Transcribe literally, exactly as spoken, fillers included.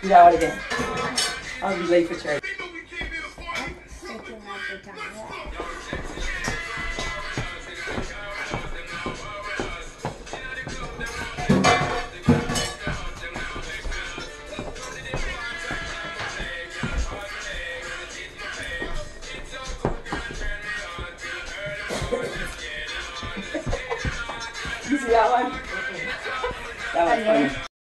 Do that one again. I'll be late for church. You see that one? That was funny.